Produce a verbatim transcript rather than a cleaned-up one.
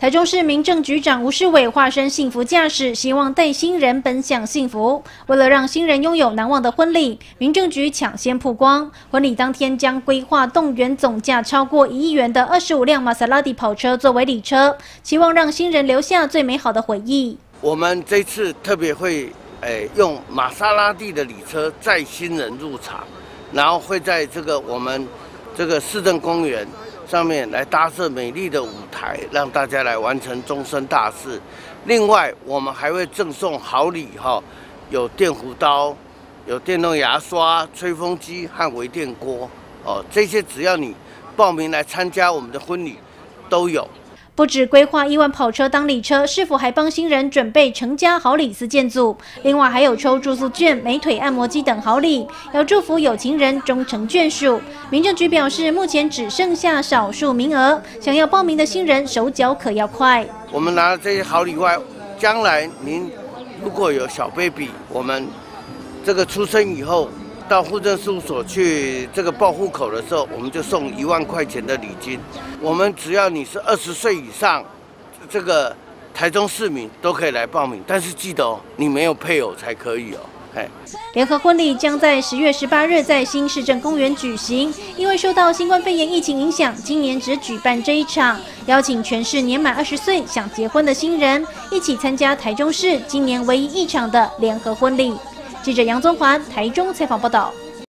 台中市民政局长吴世伟化身幸福驾驶，希望带新人奔向幸福。为了让新人拥有难忘的婚礼，民政局抢先曝光，婚礼当天将规划动员总价超过一亿元的二十五辆玛莎拉蒂跑车作为礼车，期望让新人留下最美好的回忆。 我们这次特别会，诶、用玛莎拉蒂的礼车载新人入场，然后会在这个我们这个市政公园上面来搭设美丽的舞台，让大家来完成终身大事。另外，我们还会赠送好礼哈，有电弧刀、有电动牙刷、吹风机和微电锅哦，这些只要你报名来参加我们的婚礼，都有。 不止规划亿万跑车当礼车，是否还帮新人准备成家好礼四件组？另外还有抽住宿券、美腿按摩机等好礼，要祝福有情人终成眷属。民政局表示，目前只剩下少数名额，想要报名的新人手脚可要快。 我们拿了这些好礼外，将来您如果有小 baby， 我们这个出生以后到户政事务所去这个报户口的时候，我们就送一万块钱的礼金。我们只要你是二十岁以上，这个台中市民都可以来报名，但是记得哦，你没有配偶才可以哦。哎， 联合婚礼将在十月十八日在新市政公园举行，因为受到新冠肺炎疫情影响，今年只举办这一场，邀请全市年满二十岁想结婚的新人一起参加台中市今年唯一一场的联合婚礼。记者杨宗环台中采访报道。